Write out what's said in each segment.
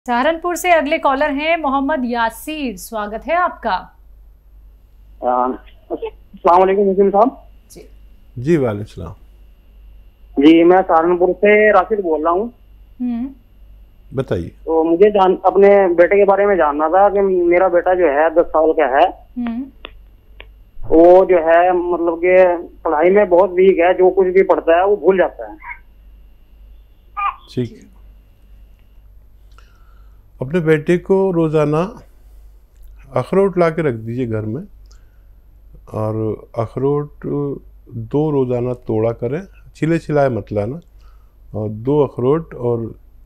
सहारनपुर से अगले कॉलर हैं मोहम्मद यासीर, स्वागत है आपका। अस्सलाम वालेकुम मुस्लिम साहब। जी वालेकुम सलाम। जी मैं सहारनपुर से राशिद बोल रहा हूँ। बताइए। तो मुझे अपने बेटे के बारे में जानना था कि मेरा बेटा जो है 10 साल का है। वो जो है मतलब कि पढ़ाई में बहुत वीक है, जो कुछ भी पढ़ता है वो भूल जाता है। ठीक है। अपने बेटे को रोज़ाना अखरोट ला के रख दीजिए घर में, और अखरोट 2 रोज़ाना तोड़ा करें, छिले छिलाए मत लाना, और 2 अखरोट और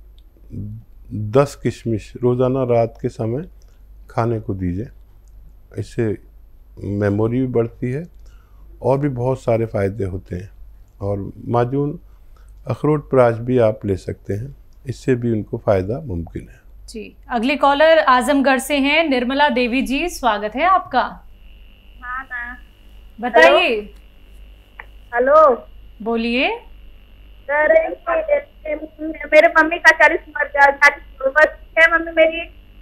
10 किशमिश रोज़ाना रात के समय खाने को दीजिए। इससे मेमोरी भी बढ़ती है और भी बहुत सारे फ़ायदे होते हैं। और माजून अखरोट प्राश भी आप ले सकते हैं, इससे भी उनको फ़ायदा मुमकिन है। जी अगले कॉलर आजमगढ़ से हैं निर्मला देवी जी, स्वागत है आपका। हाँ ना, बताइए। हेलो, बोलिए। सर मेरे मम्मी का 40 वर्ष है मम्मी मेरी।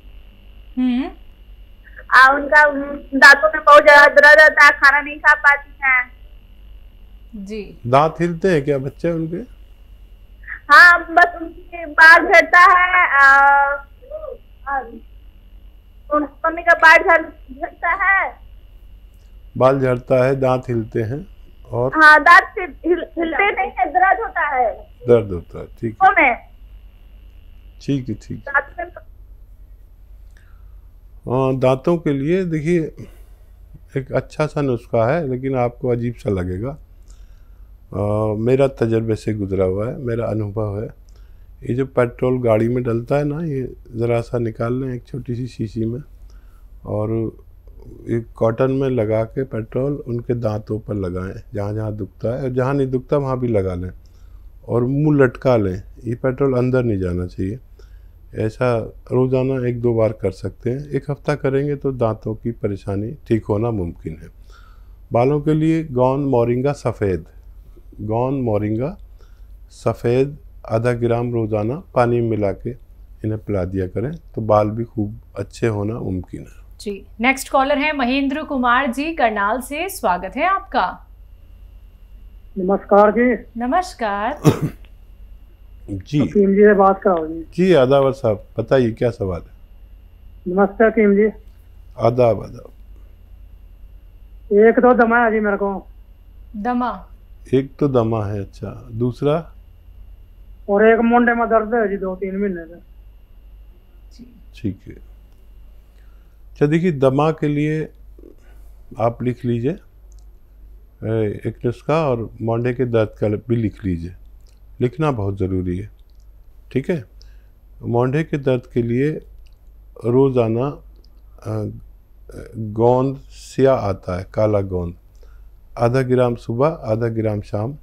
उनका दांतों में बहुत ज्यादा दर्द होता है, खाना नहीं खा पाती हैं। जी दांत हिलते हैं क्या बच्चे उनके? हाँ, बस उनकी बाल झड़ता है। मम्मी का बाल झड़ता है, बाल झड़ता है, दांत हिलते हैं, और हाँ दांत हिलते नहीं है, दर्द होता है, दर्द होता है। ठीक है, ठीक है, ठीक है। दांतों के लिए देखिए एक अच्छा सा नुस्खा है, लेकिन आपको अजीब सा लगेगा। मेरा तजर्बे से गुजरा हुआ है, मेरा अनुभव है। ये जो पेट्रोल गाड़ी में डलता है ना, ये ज़रा सा निकाल लें एक छोटी सी शीशी में, और एक कॉटन में लगा के पेट्रोल उनके दांतों पर लगाएं, जहाँ जहाँ दुखता है, और जहाँ नहीं दुखता वहाँ भी लगा लें, और मुंह लटका लें। ये पेट्रोल अंदर नहीं जाना चाहिए। ऐसा रोज़ाना 1-2 बार कर सकते हैं। 1 हफ्ता करेंगे तो दांतों की परेशानी ठीक होना मुमकिन है। बालों के लिए गौन मोरिंगा सफ़ेद, गौन मोरिंगा सफ़ेद आधा ग्राम रोज़ाना पानी में मिला के इन्हें पिला दिया करें, तो बाल भी खूब अच्छे होना मुमकिन है। जी नेक्स्ट कॉलर है महेंद्र कुमार जी करनाल से, स्वागत है आपका। नमस्कार जी। नमस्कार। जी हकीम जी से बात कराओ जी। जी आदाब साहब, बताइए क्या सवाल है? नमस्ते हकीम जी। आदाब आदाब। एक तो दमा है जी मेरे को। दमा? एक तो दमा है। अच्छा, दूसरा? और एक मुंडे में दर्द है जी 2-3 महीने से। ठीक है। अच्छा देखिए, दमा के लिए आप लिख लीजिए एक नुस्खा, और मोंडे के दर्द का भी लिख लीजिए। लिखना बहुत ज़रूरी है, ठीक है। मोंढे के दर्द के लिए रोज़ाना गोंद स्या आता है, काला गोंद, आधा ग्राम सुबह, आधा ग्राम शाम,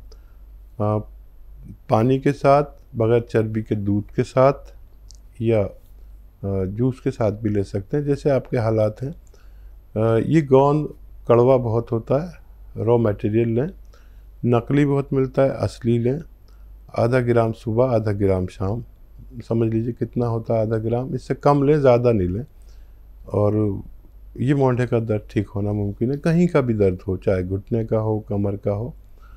पानी के साथ, बगैर चर्बी के दूध के साथ, या जूस के साथ भी ले सकते हैं, जैसे आपके हालात हैं। ये गोंद कड़वा बहुत होता है, रॉ मटेरियल लें। नकली बहुत मिलता है, असली लें। आधा ग्राम सुबह, आधा ग्राम शाम, समझ लीजिए कितना होता है आधा ग्राम, इससे कम लें, ज़्यादा नहीं लें। और ये मोंढे का दर्द ठीक होना मुमकिन है, कहीं का भी दर्द हो, चाहे घुटने का हो, कमर का हो।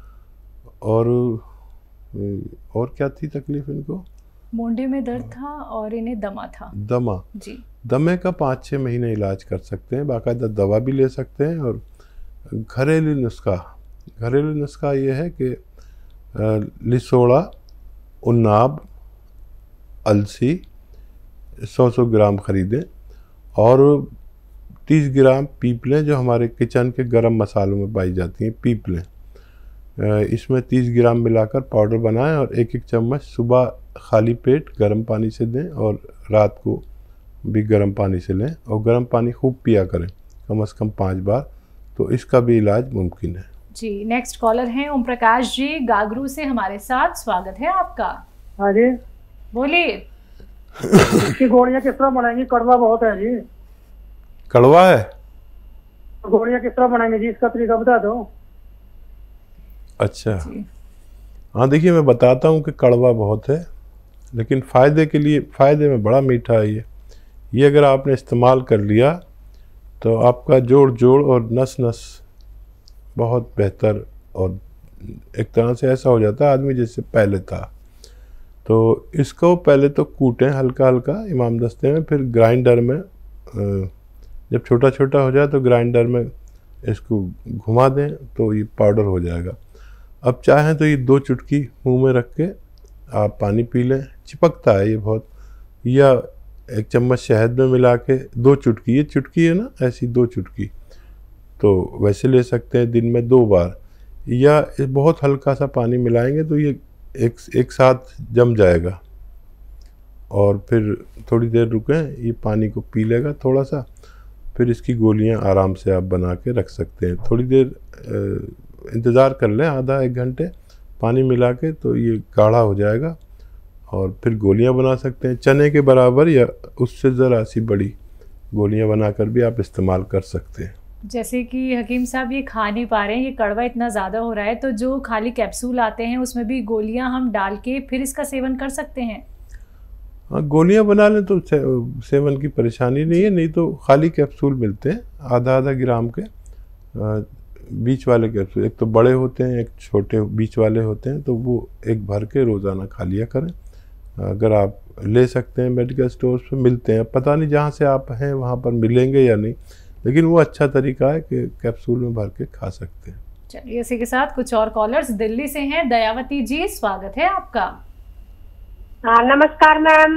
और क्या थी तकलीफ इनको? मोंढे में दर्द था और इन्हें दमा था। दमा जी। दमे का 5-6 महीने इलाज कर सकते हैं, बाकायदा दवा भी ले सकते हैं। और घरेलू नुस्खा ये है कि लिसोड़ा, उन्नाब, अलसी 100-100 ग्राम ख़रीदें, और 30 ग्राम पीपलें, जो हमारे किचन के गरम मसालों में पाई जाती हैं, पीपलें, इसमें 30 ग्राम मिलाकर पाउडर बनाएं, और 1-1 चम्मच सुबह खाली पेट गर्म पानी से दें, और रात को भी गर्म पानी से लें, और गर्म पानी खूब पिया करें, कम से कम 5 बार, तो इसका भी इलाज मुमकिन है। जी नेक्स्ट कॉलर हैं ओम प्रकाश जी गागरू से हमारे साथ, स्वागत है आपका। हाँ जी बोलिए। इसकी गोलियां किस तरह बनाएंगी? कड़वा बहुत है जी। कड़वा है? गोलियां किस तरह बनाएंगे जी, इसका तरीका बता दो। अच्छा हाँ, देखिए मैं बताता हूँ कि कड़वा बहुत है, लेकिन फ़ायदे में बड़ा मीठा है ये अगर आपने इस्तेमाल कर लिया तो आपका जोड़ और नस बहुत बेहतर, और एक तरह से ऐसा हो जाता है आदमी जैसे पहले था। तो इसको पहले तो कूटें हल्का इमाम दस्ते में, फिर ग्राइंडर में जब छोटा छोटा हो जाए तो ग्राइंडर में इसको घुमा दें तो ये पाउडर हो जाएगा। अब चाहें तो ये 2 चुटकी मुंह में रख के आप पानी पी लें, चिपकता है ये बहुत, या 1 चम्मच शहद में मिला के 2 चुटकी, ये चुटकी है ना ऐसी 2 चुटकी, तो वैसे ले सकते हैं दिन में 2 बार, या बहुत हल्का सा पानी मिलाएंगे तो ये एक साथ जम जाएगा। और फिर थोड़ी देर रुकें, ये पानी को पी लेगा थोड़ा सा, फिर इसकी गोलियां आराम से आप बना के रख सकते हैं। थोड़ी देर इंतज़ार कर लें, आधा 1 घंटे पानी मिला के, तो ये गाढ़ा हो जाएगा और फिर गोलियां बना सकते हैं। चने के बराबर या उससे ज़रा सी बड़ी गोलियां बनाकर भी आप इस्तेमाल कर सकते हैं। जैसे कि हकीम साहब ये खा नहीं पा रहे हैं, ये कड़वा इतना ज़्यादा हो रहा है, तो जो खाली कैप्सूल आते हैं उसमें भी गोलियां हम डाल के फिर इसका सेवन कर सकते हैं? हाँ, गोलियां बना लें तो सेवन की परेशानी नहीं है, नहीं तो खाली कैप्सूल मिलते हैं आधा ग्राम के, बीच वाले कैप्सूल। एक तो बड़े होते हैं, एक छोटे बीच वाले होते हैं, तो वो एक भर के रोज़ाना खा लिया करें। अगर आप ले सकते हैं, मेडिकल स्टोर्स पे मिलते हैं, पता नहीं जहाँ से आप हैं वहाँ पर मिलेंगे या नहीं, लेकिन वो अच्छा तरीका है कि कैप्सूल में भर के खा सकते हैं। चलिए, इसी के साथ कुछ और कॉलर्स दिल्ली से हैं। दयावती जी, स्वागत है आपका। हाँ, नमस्कार मैम।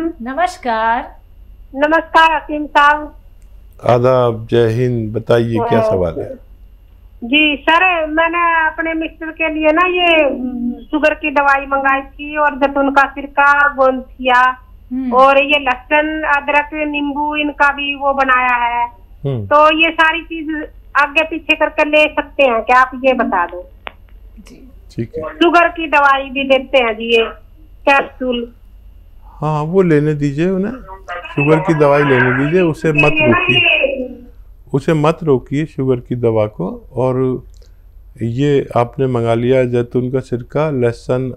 नमस्कार हकीम साहब। आदाब, जय हिंद। बताइए क्या सवाल है? जी सर, मैंने अपने मिस्टर के लिए ना ये शुगर की दवाई मंगाई थी, और जैतून का सिरका, गोंथिया, और ये लहसुन, अदरक, नींबू, इनका भी वो बनाया है। तो ये सारी चीज आगे पीछे करके ले सकते हैं क्या, आप ये बता दो। ठीक है। शुगर की दवाई भी देते हैं जी, ये कैप्सूल। हाँ, वो लेने दीजिए उन्हें, शुगर की दवाई लेने दीजिए, उसे मत रोकिए शुगर की दवा को। और ये आपने मंगा लिया जैतून का सिरका, लहसुन,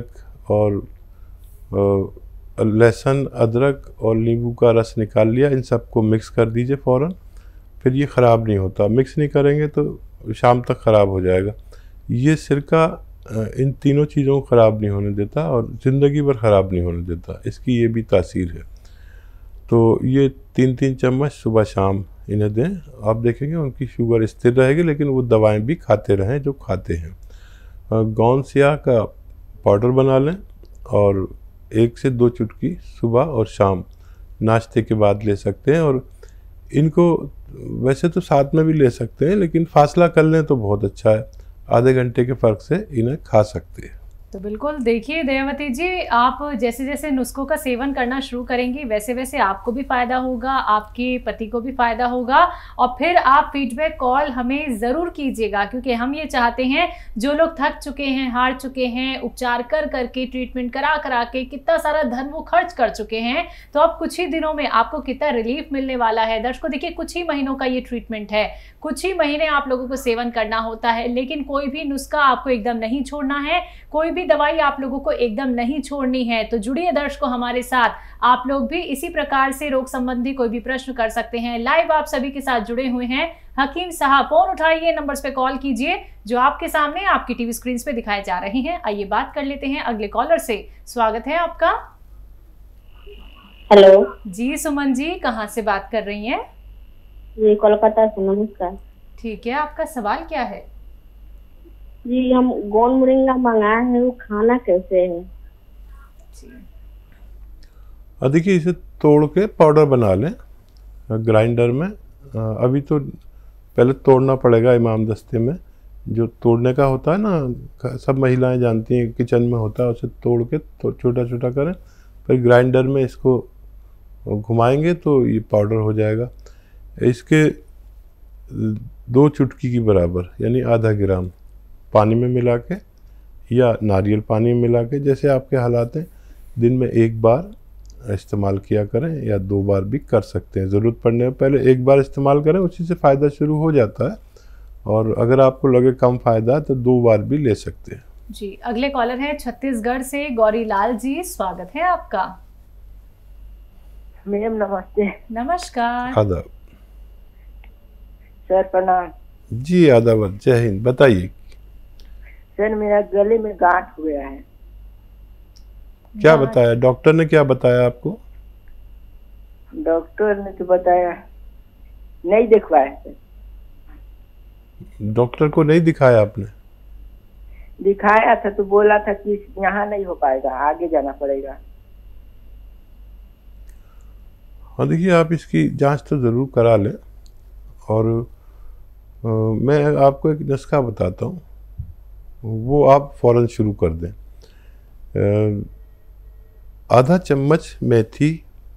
अदरक और नींबू का रस निकाल लिया, इन सबको मिक्स कर दीजिए फ़ौरन। फिर ये ख़राब नहीं होता, मिक्स नहीं करेंगे तो शाम तक ख़राब हो जाएगा। ये सिरका इन तीनों चीज़ों को ख़राब नहीं होने देता और ज़िंदगी भर ख़राब नहीं होने देता, इसकी ये भी तासीर है। तो ये 3-3 चम्मच सुबह शाम इन्हें दें, आप देखेंगे उनकी शुगर स्थिर रहेगी, लेकिन वो दवाएं भी खाते रहें जो खाते हैं। गोंसिया का पाउडर बना लें और 1 से 2 चुटकी सुबह और शाम नाश्ते के बाद ले सकते हैं। और इनको वैसे तो साथ में भी ले सकते हैं, लेकिन फासला कर लें तो बहुत अच्छा है, आधे घंटे के फ़र्क से इन्हें खा सकते हैं। तो बिल्कुल देखिए दयावती जी, आप जैसे जैसे नुस्खों का सेवन करना शुरू करेंगी वैसे वैसे आपको भी फ़ायदा होगा, आपके पति को भी फ़ायदा होगा, और फिर आप फीडबैक कॉल हमें ज़रूर कीजिएगा, क्योंकि हम ये चाहते हैं जो लोग थक चुके हैं, हार चुके हैं, उपचार कर करके, ट्रीटमेंट करा के कितना सारा धन वो खर्च कर चुके हैं, तो अब कुछ ही दिनों में आपको कितना रिलीफ मिलने वाला है। दर्शकों देखिए, कुछ ही महीनों का ये ट्रीटमेंट है, कुछ ही महीने आप लोगों को सेवन करना होता है, लेकिन कोई भी नुस्खा आपको एकदम नहीं छोड़ना है, कोई भी दवाई आप लोगों को एकदम नहीं छोड़नी है। तो जुड़िए दर्शकों हमारे साथ, आप लोग भी इसी प्रकार से रोग संबंधी कोई भी प्रश्न कर सकते हैं। लाइव आप सभी के साथ जुड़े हुए हैं हकीम साहब। फोन उठाइए, नंबर्स पे कॉल कीजिए जो आपके सामने आपकी टीवी स्क्रीन पे दिखाए जा रहे हैं। आइए बात कर लेते हैं अगले कॉलर से। स्वागत है आपका। हेलो जी, सुमन जी, कहाँ से बात कर रही हैं? जी, कोलकाता से। नमस्कार। ठीक है, आपका सवाल क्या है? जी, हम गोंद मोरिंगा मंगाए हैं, वो खाना कैसे है? देखिए, इसे तोड़ के पाउडर बना लें ग्राइंडर में। अभी तो पहले तोड़ना पड़ेगा इमाम दस्ते में, जो तोड़ने का होता है ना, सब महिलाएं जानती हैं, किचन में होता है, उसे तोड़ के छोटा छोटा करें, फिर ग्राइंडर में इसको घुमाएंगे तो ये पाउडर हो जाएगा। इसके 2 चुटकी की बराबर यानी आधा ग्राम पानी में मिला के या नारियल पानी में मिला के, जैसे आपके हालात हैं, दिन में 1 बार इस्तेमाल किया करें या 2 बार भी कर सकते हैं। ज़रूरत पड़ने पर पहले 1 बार इस्तेमाल करें, उसी से फ़ायदा शुरू हो जाता है। और अगर आपको लगे कम फ़ायदा तो 2 बार भी ले सकते हैं। जी, अगले कॉलर है छत्तीसगढ़ से गौरीलाल जी, स्वागत है आपका। मैम नमस्ते। नमस्कार। आदाब। सर प्रणाम। जी आदाब, जय हिंद। बताइए सर मेरा गले में गांठ हुआ है। क्या बताया डॉक्टर ने, क्या बताया आपको? डॉक्टर ने तो बताया नहीं दिखवाया सर। डॉक्टर को नहीं दिखाया आपने? दिखाया था तो बोला था कि यहाँ नहीं हो पाएगा, आगे जाना पड़ेगा। हाँ देखिए, आप इसकी जांच तो ज़रूर करा लें। और मैं आपको एक नुस्खा बताता हूँ, वो आप फ़ौरन शुरू कर दें। आधा चम्मच मेथी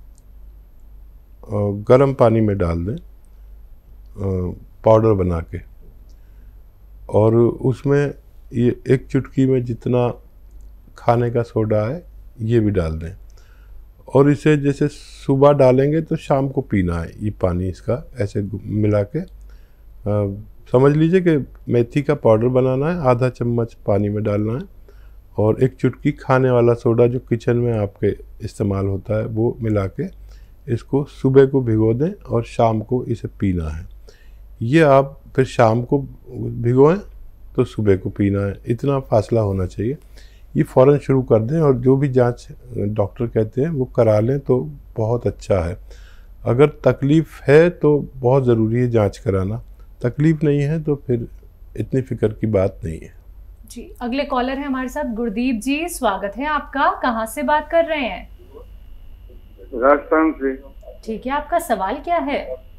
गर्म पानी में डाल दें, पाउडर बना के, और उसमें ये एक चुटकी में जितना खाने का सोडा है ये भी डाल दें। और इसे जैसे सुबह डालेंगे तो शाम को पीना है ये पानी, इसका ऐसे मिला के समझ लीजिए कि मेथी का पाउडर बनाना है, आधा चम्मच पानी में डालना है, और एक चुटकी खाने वाला सोडा जो किचन में आपके इस्तेमाल होता है वो मिला के इसको सुबह को भिगो दें और शाम को इसे पीना है। ये आप फिर शाम को भिगोएं तो सुबह को पीना है, इतना फासला होना चाहिए। ये फ़ौरन शुरू कर दें और जो भी जांच डॉक्टर कहते हैं वो करा लें तो बहुत अच्छा है। अगर तकलीफ़ है तो बहुत ज़रूरी है जांच कराना, तकलीफ़ नहीं है तो फिर इतनी फ़िक्र की बात नहीं है। जी, अगले कॉलर है हमारे साथ गुरदीप जी, स्वागत है आपका। कहाँ से बात कर रहे हैं? राजस्थान से। ठीक है, आपका सवाल क्या है?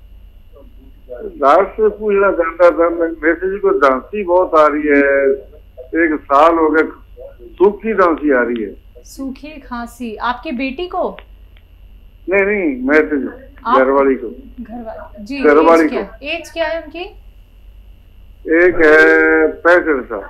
दांत से पूछना चाहता था मैं। मेरे को दांती बहुत आ रही है, 1 साल हो गया, सूखी दांती आ रही है। सूखी खांसी आपकी बेटी को? नहीं, मैं घरवाली को। घरवाली जी, घरवाली को। एज क्या है उनकी? एक है 65 साल।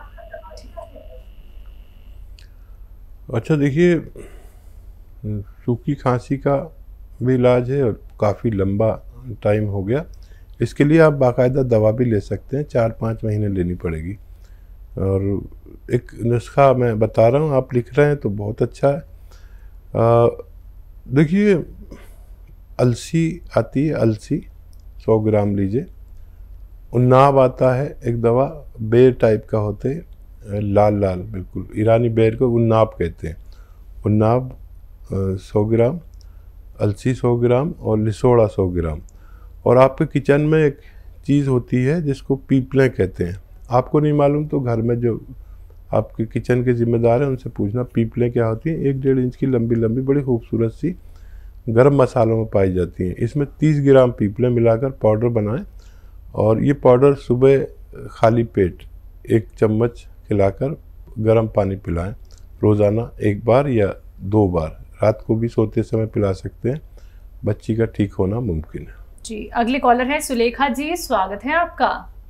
अच्छा देखिए, सूखी खांसी का भी इलाज है और काफ़ी लंबा टाइम हो गया। इसके लिए आप बाकायदा दवा भी ले सकते हैं, 4-5 महीने लेनी पड़ेगी। और एक नुस्खा मैं बता रहा हूँ, आप लिख रहे हैं तो बहुत अच्छा है। देखिए, अलसी आती है, अलसी 100 ग्राम लीजिए। उन्नाब आता है एक दवा, बेर टाइप का होते हैं, लाल लाल बिल्कुल, ईरानी बेर को उन्नाब कहते हैं। उन्नाब 100 ग्राम, अलसी 100 ग्राम और लिसोड़ा 100 ग्राम। और आपके किचन में एक चीज़ होती है जिसको पीपलें कहते हैं। आपको नहीं मालूम तो घर में जो आपके किचन के जिम्मेदार हैं उनसे पूछना पीपलें क्या होती हैं। 1-1.5 इंच की लंबी लंबी बड़ी खूबसूरत सी गरम मसालों में पाई जाती हैं। इसमें 30 ग्राम पीपलें मिलाकर पाउडर बनाएं और ये पाउडर सुबह खाली पेट 1 चम्मच खिलाकर गर्म पानी पिलाएं। रोज़ाना 1 बार या 2 बार, रात को भी सोते समय पिला सकते हैं। बच्ची का ठीक होना मुमकिन है। जी, अगले कॉलर है सुलेखा जी, स्वागत है आपका।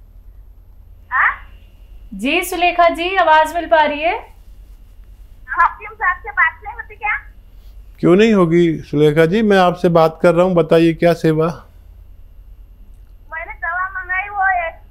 जी सुलेखा जी, आवाज मिल पा रही है? आपसे बात नहीं होती क्या? क्यों नहीं होगी सुलेखा जी, मैं आपसे बात कर रहा हूँ, बताइए क्या सेवा। मैंने दवा मंगाई, वो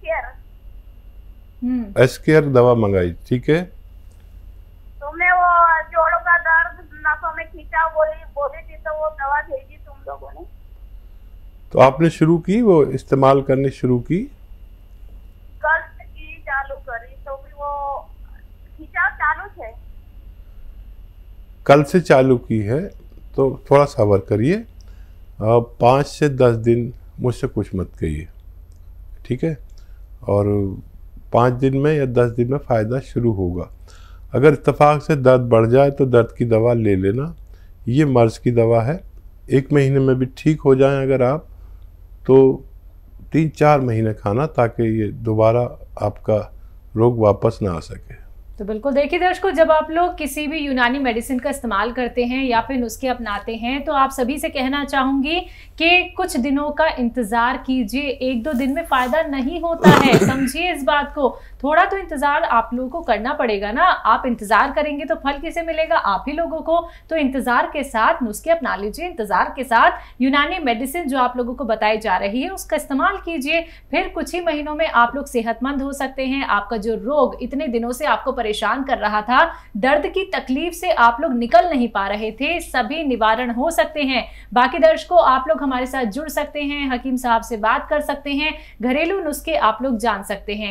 एस्केयर दवा मंगाई, ठीक है। तो मैं वो जोड़ों का दर्द, नसों में खींचा बोली थी, तो वो दवा भेजी तुम लोगों ने। तो आपने शुरू की, वो इस्तेमाल करनी शुरू की? कल से की चालू करी, तो भी वो खींचा चालू है। कल से चालू की है तो थोड़ा सब्र करिए। 5 से 10 दिन मुझसे कुछ मत कहिए, ठीक है। और 5 दिन में या 10 दिन में फ़ायदा शुरू होगा। अगर इत्तेफाक से दर्द बढ़ जाए तो दर्द की दवा ले लेना, ये मर्ज़ की दवा है। 1 महीने में भी ठीक हो जाएं अगर आप, तो 3-4 महीने खाना, ताकि ये दोबारा आपका रोग वापस ना आ सके। तो बिल्कुल देखिए दर्शकों, जब आप लोग किसी भी यूनानी मेडिसिन का इस्तेमाल करते हैं या फिर नुस्खे अपनाते हैं, तो आप सभी से कहना चाहूंगी कि कुछ दिनों का इंतजार कीजिए। 1-2 दिन में फायदा नहीं होता है, समझिए इस बात को। थोड़ा तो इंतजार आप लोगों को करना पड़ेगा ना। आप इंतजार करेंगे तो फल किसे मिलेगा? आप ही लोगों को। तो इंतजार के साथ नुस्खे अपना लीजिए, इंतजार के साथ यूनानी मेडिसिन जो आप लोगों को बताई जा रही है उसका इस्तेमाल कीजिए। फिर कुछ ही महीनों में आप लोग सेहतमंद हो सकते हैं। आपका जो रोग इतने दिनों से आपको परेशान कर रहा था, दर्द की तकलीफ से आप लोग निकल नहीं पा रहे थे, सभी निवारण हो सकते हैं। बाकी दर्शकों, आप लोग हमारे साथ जुड़ सकते हैं, हकीम साहब से बात कर सकते हैं, घरेलू नुस्खे आप लोग जान सकते हैं।